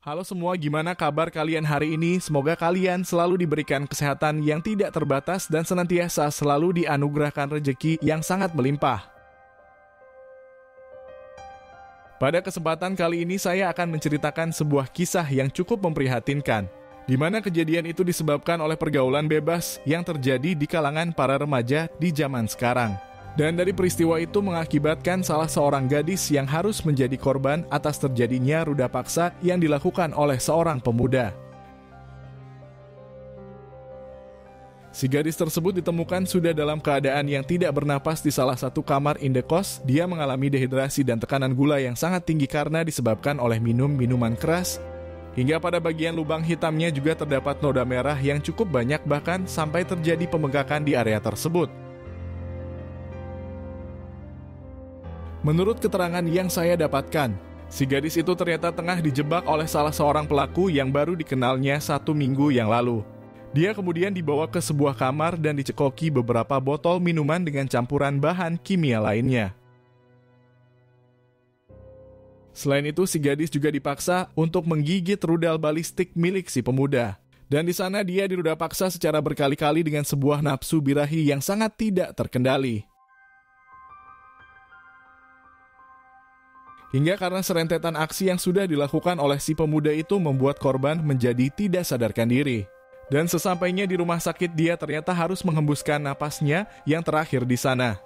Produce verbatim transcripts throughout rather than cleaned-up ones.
Halo semua, gimana kabar kalian hari ini? Semoga kalian selalu diberikan kesehatan yang tidak terbatas dan senantiasa selalu dianugerahkan rezeki yang sangat melimpah. Pada kesempatan kali ini saya akan menceritakan sebuah kisah yang cukup memprihatinkan, di mana kejadian itu disebabkan oleh pergaulan bebas yang terjadi di kalangan para remaja di zaman sekarang. Dan dari peristiwa itu mengakibatkan salah seorang gadis yang harus menjadi korban atas terjadinya ruda paksa yang dilakukan oleh seorang pemuda. Si gadis tersebut ditemukan sudah dalam keadaan yang tidak bernapas di salah satu kamar indekos. Dia mengalami dehidrasi dan tekanan gula yang sangat tinggi karena disebabkan oleh minum minuman keras. Hingga pada bagian lubang hitamnya juga terdapat noda merah yang cukup banyak, bahkan sampai terjadi pembengkakan di area tersebut. Menurut keterangan yang saya dapatkan, si gadis itu ternyata tengah dijebak oleh salah seorang pelaku yang baru dikenalnya satu minggu yang lalu. Dia kemudian dibawa ke sebuah kamar dan dicekoki beberapa botol minuman dengan campuran bahan kimia lainnya. Selain itu, si gadis juga dipaksa untuk menggigit rudal balistik milik si pemuda. Dan di sana dia diruda paksa secara berkali-kali dengan sebuah nafsu birahi yang sangat tidak terkendali. Hingga karena serentetan aksi yang sudah dilakukan oleh si pemuda itu membuat korban menjadi tidak sadarkan diri. Dan sesampainya di rumah sakit, dia ternyata harus menghembuskan napasnya yang terakhir di sana.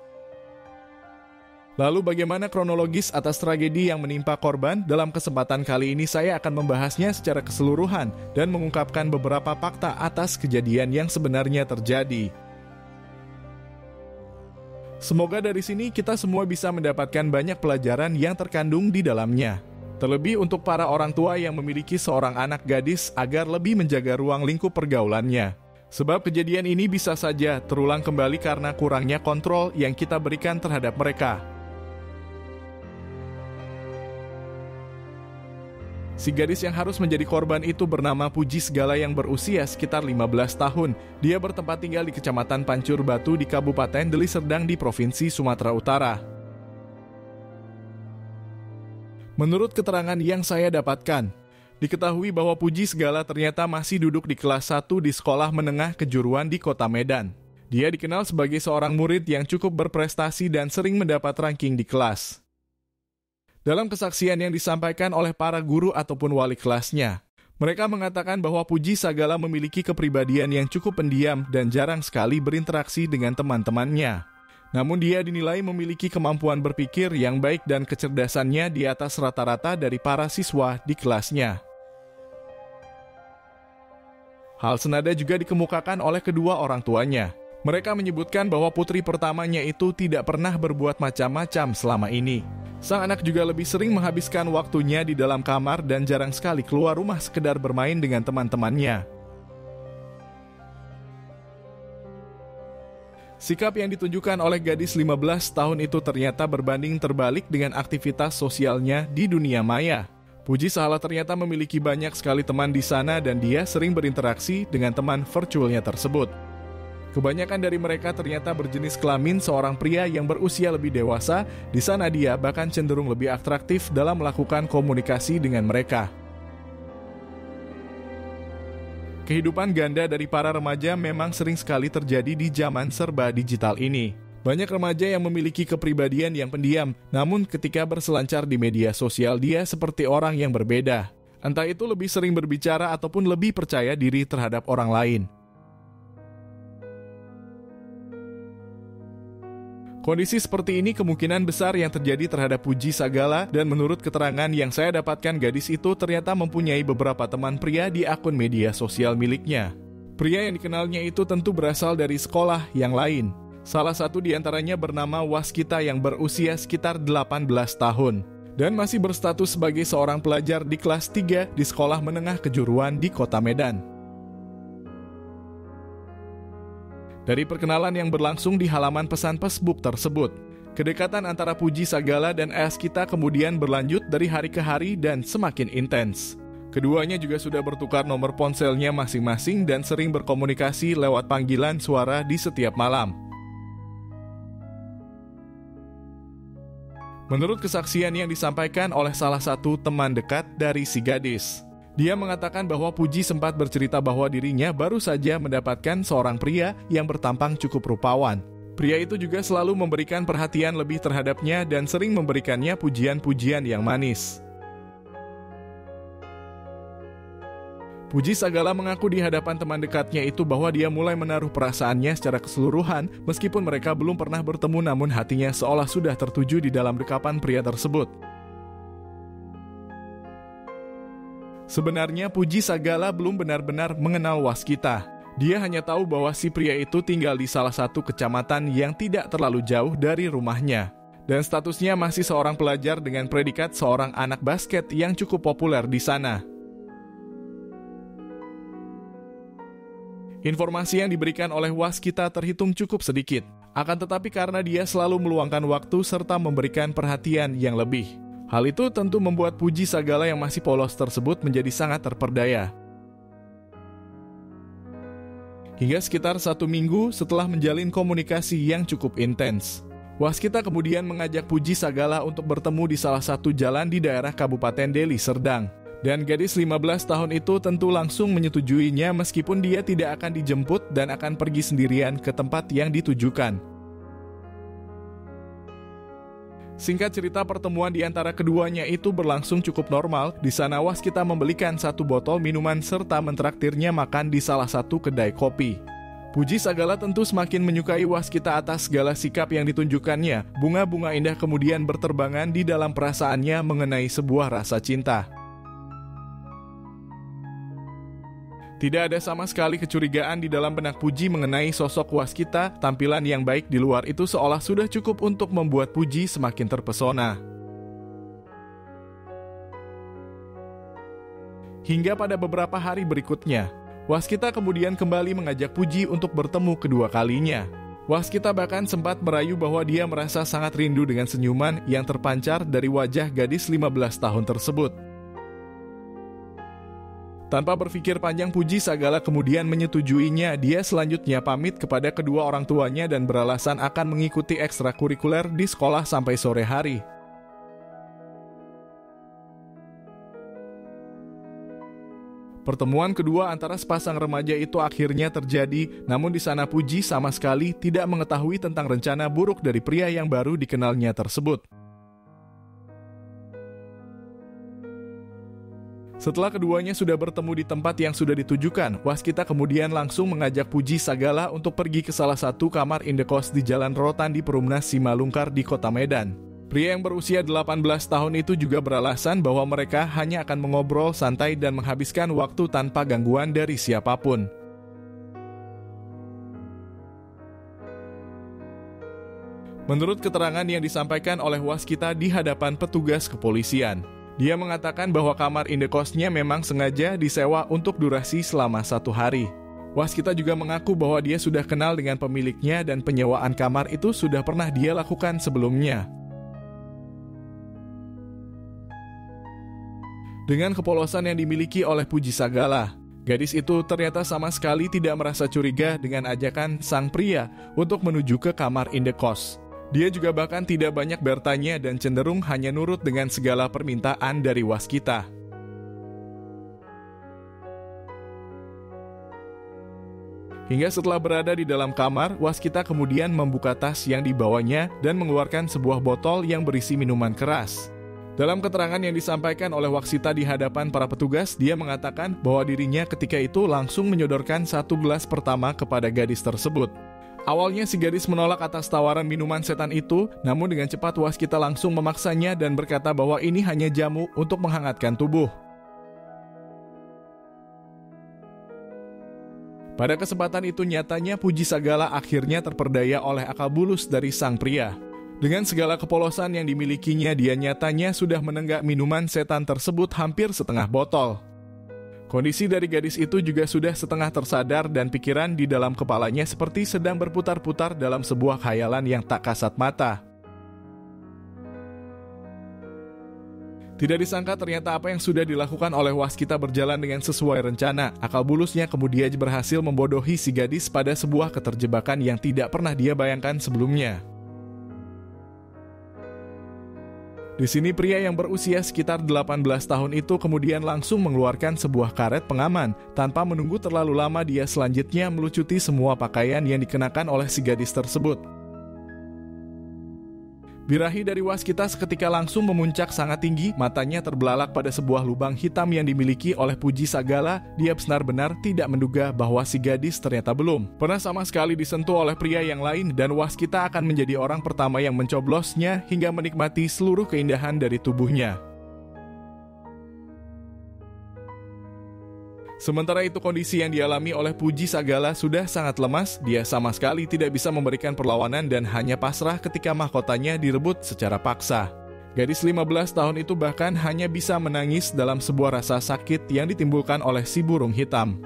Lalu bagaimana kronologis atas tragedi yang menimpa korban? Dalam kesempatan kali ini saya akan membahasnya secara keseluruhan dan mengungkapkan beberapa fakta atas kejadian yang sebenarnya terjadi. Semoga dari sini kita semua bisa mendapatkan banyak pelajaran yang terkandung di dalamnya. Terlebih untuk para orang tua yang memiliki seorang anak gadis agar lebih menjaga ruang lingkup pergaulannya. Sebab kejadian ini bisa saja terulang kembali karena kurangnya kontrol yang kita berikan terhadap mereka. Si gadis yang harus menjadi korban itu bernama Puji Segala yang berusia sekitar lima belas tahun. Dia bertempat tinggal di Kecamatan Pancur Batu di Kabupaten Deli Serdang di Provinsi Sumatera Utara. Menurut keterangan yang saya dapatkan, diketahui bahwa Puji Segala ternyata masih duduk di kelas satu di sekolah menengah kejuruan di Kota Medan. Dia dikenal sebagai seorang murid yang cukup berprestasi dan sering mendapat ranking di kelas. Dalam kesaksian yang disampaikan oleh para guru ataupun wali kelasnya, mereka mengatakan bahwa Puji Sagala memiliki kepribadian yang cukup pendiam dan jarang sekali berinteraksi dengan teman-temannya. Namun dia dinilai memiliki kemampuan berpikir yang baik dan kecerdasannya di atas rata-rata dari para siswa di kelasnya. Hal senada juga dikemukakan oleh kedua orang tuanya. Mereka menyebutkan bahwa putri pertamanya itu tidak pernah berbuat macam-macam selama ini. Sang anak juga lebih sering menghabiskan waktunya di dalam kamar dan jarang sekali keluar rumah sekedar bermain dengan teman-temannya. Sikap yang ditunjukkan oleh gadis lima belas tahun itu ternyata berbanding terbalik dengan aktivitas sosialnya di dunia maya. Puji Sahala ternyata memiliki banyak sekali teman di sana dan dia sering berinteraksi dengan teman virtualnya tersebut. Kebanyakan dari mereka ternyata berjenis kelamin seorang pria yang berusia lebih dewasa. Di sana dia bahkan cenderung lebih atraktif dalam melakukan komunikasi dengan mereka. Kehidupan ganda dari para remaja memang sering sekali terjadi di zaman serba digital ini. Banyak remaja yang memiliki kepribadian yang pendiam, namun ketika berselancar di media sosial dia seperti orang yang berbeda. Entah itu lebih sering berbicara ataupun lebih percaya diri terhadap orang lain. Kondisi seperti ini kemungkinan besar yang terjadi terhadap Puji Sagala, dan menurut keterangan yang saya dapatkan, gadis itu ternyata mempunyai beberapa teman pria di akun media sosial miliknya. Pria yang dikenalnya itu tentu berasal dari sekolah yang lain. Salah satu di antaranya bernama Waskita yang berusia sekitar delapan belas tahun dan masih berstatus sebagai seorang pelajar di kelas tiga di sekolah menengah kejuruan di Kota Medan. Dari perkenalan yang berlangsung di halaman pesan Facebook tersebut, kedekatan antara Puji Sagala dan Waskita kemudian berlanjut dari hari ke hari dan semakin intens. Keduanya juga sudah bertukar nomor ponselnya masing-masing dan sering berkomunikasi lewat panggilan suara di setiap malam. Menurut kesaksian yang disampaikan oleh salah satu teman dekat dari si gadis, dia mengatakan bahwa Puji sempat bercerita bahwa dirinya baru saja mendapatkan seorang pria yang bertampang cukup rupawan. Pria itu juga selalu memberikan perhatian lebih terhadapnya dan sering memberikannya pujian-pujian yang manis. Puji Sagala mengaku di hadapan teman dekatnya itu bahwa dia mulai menaruh perasaannya secara keseluruhan meskipun mereka belum pernah bertemu, namun hatinya seolah sudah tertuju di dalam dekapan pria tersebut. Sebenarnya Puji Sagala belum benar-benar mengenal Waskita. Dia hanya tahu bahwa si pria itu tinggal di salah satu kecamatan yang tidak terlalu jauh dari rumahnya. Dan statusnya masih seorang pelajar dengan predikat seorang anak basket yang cukup populer di sana. Informasi yang diberikan oleh Waskita terhitung cukup sedikit. Akan tetapi karena dia selalu meluangkan waktu serta memberikan perhatian yang lebih. Hal itu tentu membuat Puji Sagala yang masih polos tersebut menjadi sangat terperdaya. Hingga sekitar satu minggu setelah menjalin komunikasi yang cukup intens, Waskita kemudian mengajak Puji Sagala untuk bertemu di salah satu jalan di daerah Kabupaten Deli Serdang. Dan gadis lima belas tahun itu tentu langsung menyetujuinya meskipun dia tidak akan dijemput dan akan pergi sendirian ke tempat yang ditujukan. Singkat cerita, pertemuan di antara keduanya itu berlangsung cukup normal. Di sana Waskita membelikan satu botol minuman serta mentraktirnya makan di salah satu kedai kopi. Puji Sagala tentu semakin menyukai Waskita atas segala sikap yang ditunjukkannya. Bunga-bunga indah kemudian berterbangan di dalam perasaannya mengenai sebuah rasa cinta. Tidak ada sama sekali kecurigaan di dalam benak Puji mengenai sosok Waskita. Tampilan yang baik di luar itu seolah sudah cukup untuk membuat Puji semakin terpesona. Hingga pada beberapa hari berikutnya, Waskita kemudian kembali mengajak Puji untuk bertemu kedua kalinya. Waskita bahkan sempat merayu bahwa dia merasa sangat rindu dengan senyuman yang terpancar dari wajah gadis lima belas tahun tersebut. Tanpa berpikir panjang, Puji Sagala kemudian menyetujuinya. Dia selanjutnya pamit kepada kedua orang tuanya dan beralasan akan mengikuti ekstrakurikuler di sekolah sampai sore hari. Pertemuan kedua antara sepasang remaja itu akhirnya terjadi, namun di sana Puji sama sekali tidak mengetahui tentang rencana buruk dari pria yang baru dikenalnya tersebut. Setelah keduanya sudah bertemu di tempat yang sudah ditujukan, Waskita kemudian langsung mengajak Puji Sagala untuk pergi ke salah satu kamar indekos di Jalan Rotan di Perumnas Simalungkar di Kota Medan. Pria yang berusia delapan belas tahun itu juga beralasan bahwa mereka hanya akan mengobrol santai dan menghabiskan waktu tanpa gangguan dari siapapun. Menurut keterangan yang disampaikan oleh Waskita di hadapan petugas kepolisian, dia mengatakan bahwa kamar indekosnya memang sengaja disewa untuk durasi selama satu hari. Waskita juga mengaku bahwa dia sudah kenal dengan pemiliknya dan penyewaan kamar itu sudah pernah dia lakukan sebelumnya. Dengan kepolosan yang dimiliki oleh Puji Sagala, gadis itu ternyata sama sekali tidak merasa curiga dengan ajakan sang pria untuk menuju ke kamar indekos. Dia juga bahkan tidak banyak bertanya dan cenderung hanya nurut dengan segala permintaan dari Waskita. Hingga setelah berada di dalam kamar, Waskita kemudian membuka tas yang dibawanya dan mengeluarkan sebuah botol yang berisi minuman keras. Dalam keterangan yang disampaikan oleh Waskita di hadapan para petugas, dia mengatakan bahwa dirinya ketika itu langsung menyodorkan satu gelas pertama kepada gadis tersebut. Awalnya si gadis menolak atas tawaran minuman setan itu, namun dengan cepat Waskita langsung memaksanya dan berkata bahwa ini hanya jamu untuk menghangatkan tubuh. Pada kesempatan itu nyatanya Puji Sagala akhirnya terperdaya oleh akal bulus dari sang pria. Dengan segala kepolosan yang dimilikinya, dia nyatanya sudah menenggak minuman setan tersebut hampir setengah botol. Kondisi dari gadis itu juga sudah setengah tersadar dan pikiran di dalam kepalanya seperti sedang berputar-putar dalam sebuah khayalan yang tak kasat mata. Tidak disangka ternyata apa yang sudah dilakukan oleh Waskita berjalan dengan sesuai rencana. Akal bulusnya kemudian berhasil membodohi si gadis pada sebuah keterjebakan yang tidak pernah dia bayangkan sebelumnya. Di sini pria yang berusia sekitar delapan belas tahun itu kemudian langsung mengeluarkan sebuah karet pengaman. Tanpa menunggu terlalu lama, dia selanjutnya melucuti semua pakaian yang dikenakan oleh si gadis tersebut. Birahi dari waskita seketika langsung memuncak sangat tinggi, matanya terbelalak pada sebuah lubang hitam yang dimiliki oleh Puji Sagala. Dia benar-benar tidak menduga bahwa si gadis ternyata belum pernah sama sekali disentuh oleh pria yang lain, dan waskita akan menjadi orang pertama yang mencoblosnya hingga menikmati seluruh keindahan dari tubuhnya. Sementara itu kondisi yang dialami oleh Puji Sagala sudah sangat lemas. Dia sama sekali tidak bisa memberikan perlawanan dan hanya pasrah ketika mahkotanya direbut secara paksa. Gadis lima belas tahun itu bahkan hanya bisa menangis dalam sebuah rasa sakit yang ditimbulkan oleh si burung hitam.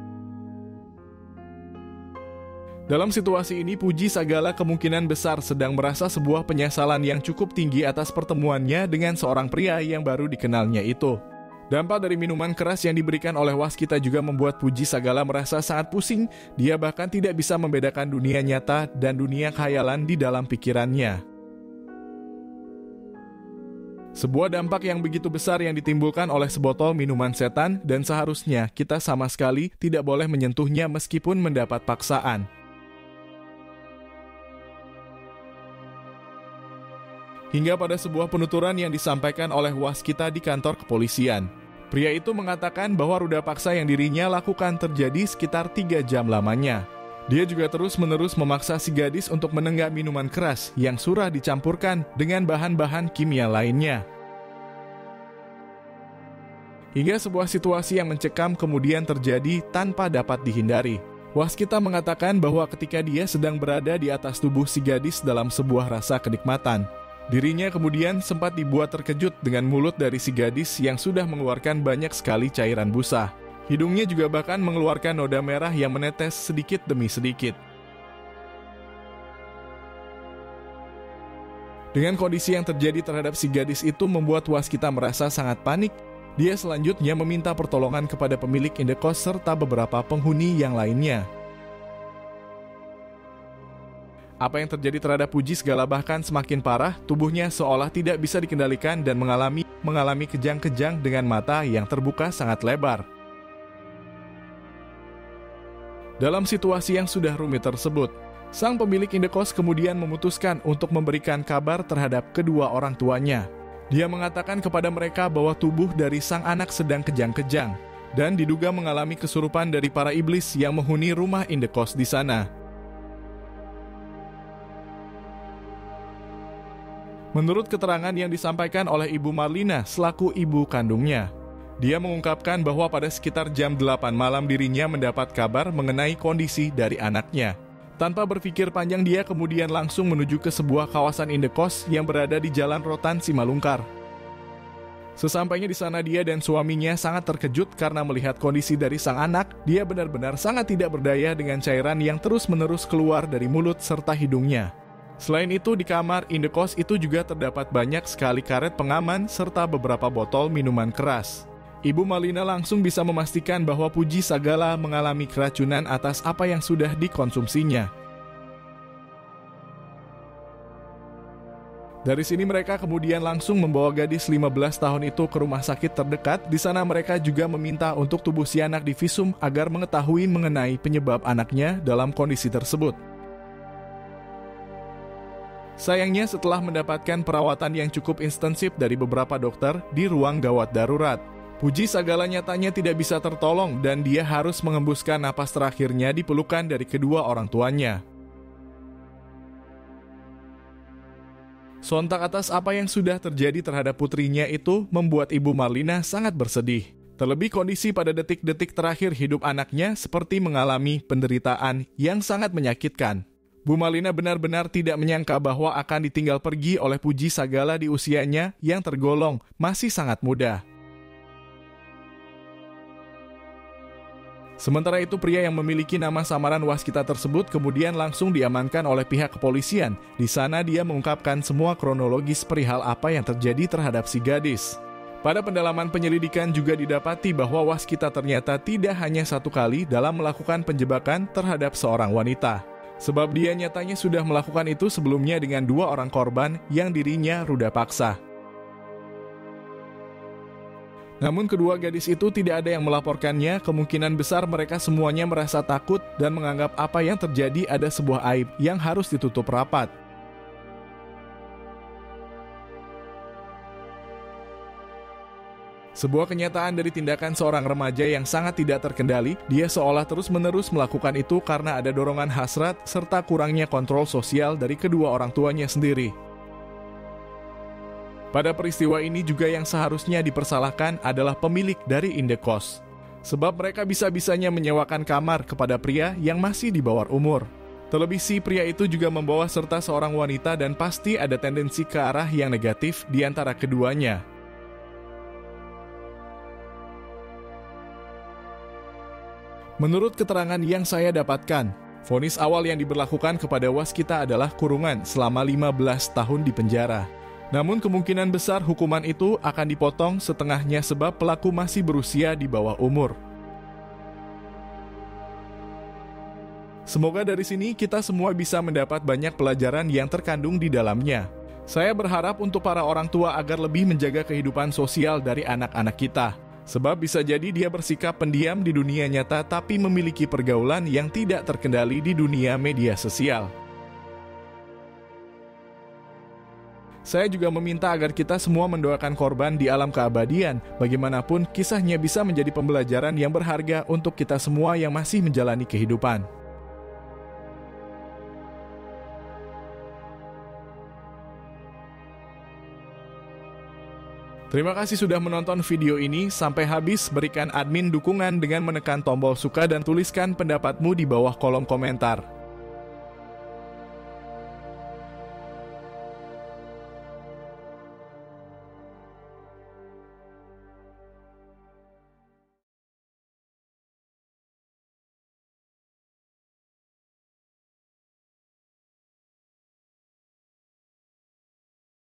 Dalam situasi ini, Puji Sagala kemungkinan besar sedang merasa sebuah penyesalan yang cukup tinggi atas pertemuannya dengan seorang pria yang baru dikenalnya itu. Dampak dari minuman keras yang diberikan oleh waskita juga membuat Puji Sagala merasa sangat pusing. Dia bahkan tidak bisa membedakan dunia nyata dan dunia khayalan di dalam pikirannya. Sebuah dampak yang begitu besar yang ditimbulkan oleh sebotol minuman setan, dan seharusnya kita sama sekali tidak boleh menyentuhnya meskipun mendapat paksaan. Hingga pada sebuah penuturan yang disampaikan oleh waskita di kantor kepolisian. Pria itu mengatakan bahwa ruda paksa yang dirinya lakukan terjadi sekitar tiga jam lamanya. Dia juga terus-menerus memaksa si gadis untuk menenggak minuman keras yang sudah dicampurkan dengan bahan-bahan kimia lainnya. Hingga sebuah situasi yang mencekam kemudian terjadi tanpa dapat dihindari. Waskita mengatakan bahwa ketika dia sedang berada di atas tubuh si gadis dalam sebuah rasa kenikmatan, dirinya kemudian sempat dibuat terkejut dengan mulut dari si gadis yang sudah mengeluarkan banyak sekali cairan busa. Hidungnya juga bahkan mengeluarkan noda merah yang menetes sedikit demi sedikit. Dengan kondisi yang terjadi terhadap si gadis itu membuat waskita merasa sangat panik. Dia selanjutnya meminta pertolongan kepada pemilik indekos serta beberapa penghuni yang lainnya. Apa yang terjadi terhadap Puji Sagala bahkan semakin parah. Tubuhnya seolah tidak bisa dikendalikan dan mengalami mengalami kejang-kejang dengan mata yang terbuka sangat lebar. Dalam situasi yang sudah rumit tersebut, sang pemilik indekos kemudian memutuskan untuk memberikan kabar terhadap kedua orang tuanya. Dia mengatakan kepada mereka bahwa tubuh dari sang anak sedang kejang-kejang dan diduga mengalami kesurupan dari para iblis yang menghuni rumah indekos di sana. Menurut keterangan yang disampaikan oleh Ibu Marlina selaku ibu kandungnya, dia mengungkapkan bahwa pada sekitar jam delapan malam dirinya mendapat kabar mengenai kondisi dari anaknya. Tanpa berpikir panjang, dia kemudian langsung menuju ke sebuah kawasan indekos yang berada di Jalan Rotan Simalungkar. Sesampainya di sana, dia dan suaminya sangat terkejut karena melihat kondisi dari sang anak. Dia benar-benar sangat tidak berdaya dengan cairan yang terus-menerus keluar dari mulut serta hidungnya. Selain itu, di kamar indekos itu juga terdapat banyak sekali karet pengaman serta beberapa botol minuman keras. Ibu Marlina langsung bisa memastikan bahwa Puji Sagala mengalami keracunan atas apa yang sudah dikonsumsinya. Dari sini mereka kemudian langsung membawa gadis lima belas tahun itu ke rumah sakit terdekat. Di sana mereka juga meminta untuk tubuh si anak divisum agar mengetahui mengenai penyebab anaknya dalam kondisi tersebut. Sayangnya setelah mendapatkan perawatan yang cukup intensif dari beberapa dokter di ruang gawat darurat, Puji Sagala nyatanya tidak bisa tertolong dan dia harus mengembuskan napas terakhirnya di pelukan dari kedua orang tuanya. Sontak atas apa yang sudah terjadi terhadap putrinya itu membuat Ibu Marlina sangat bersedih. Terlebih kondisi pada detik-detik terakhir hidup anaknya seperti mengalami penderitaan yang sangat menyakitkan. Bu Marlina benar-benar tidak menyangka bahwa akan ditinggal pergi oleh Puji Sagala di usianya yang tergolong masih sangat muda. Sementara itu, pria yang memiliki nama samaran waskita tersebut kemudian langsung diamankan oleh pihak kepolisian. Di sana dia mengungkapkan semua kronologis perihal apa yang terjadi terhadap si gadis. Pada pendalaman penyelidikan juga didapati bahwa waskita ternyata tidak hanya satu kali dalam melakukan penjebakan terhadap seorang wanita. Sebab dia nyatanya sudah melakukan itu sebelumnya dengan dua orang korban yang dirinya ruda paksa. Namun kedua gadis itu tidak ada yang melaporkannya, kemungkinan besar mereka semuanya merasa takut dan menganggap apa yang terjadi ada sebuah aib yang harus ditutup rapat. Sebuah kenyataan dari tindakan seorang remaja yang sangat tidak terkendali, dia seolah terus-menerus melakukan itu karena ada dorongan hasrat serta kurangnya kontrol sosial dari kedua orang tuanya sendiri. Pada peristiwa ini juga yang seharusnya dipersalahkan adalah pemilik dari indekos. Sebab mereka bisa-bisanya menyewakan kamar kepada pria yang masih di bawah umur. Terlebih si pria itu juga membawa serta seorang wanita dan pasti ada tendensi ke arah yang negatif di antara keduanya. Menurut keterangan yang saya dapatkan, vonis awal yang diberlakukan kepada waskita adalah kurungan selama lima belas tahun di penjara. Namun kemungkinan besar hukuman itu akan dipotong setengahnya sebab pelaku masih berusia di bawah umur. Semoga dari sini kita semua bisa mendapat banyak pelajaran yang terkandung di dalamnya. Saya berharap untuk para orang tua agar lebih menjaga kehidupan sosial dari anak-anak kita. Sebab bisa jadi dia bersikap pendiam di dunia nyata tapi memiliki pergaulan yang tidak terkendali di dunia media sosial. Saya juga meminta agar kita semua mendoakan korban di alam keabadian. Bagaimanapun, kisahnya bisa menjadi pembelajaran yang berharga untuk kita semua yang masih menjalani kehidupan. Terima kasih sudah menonton video ini sampai habis. Berikan admin dukungan dengan menekan tombol suka dan tuliskan pendapatmu di bawah kolom komentar.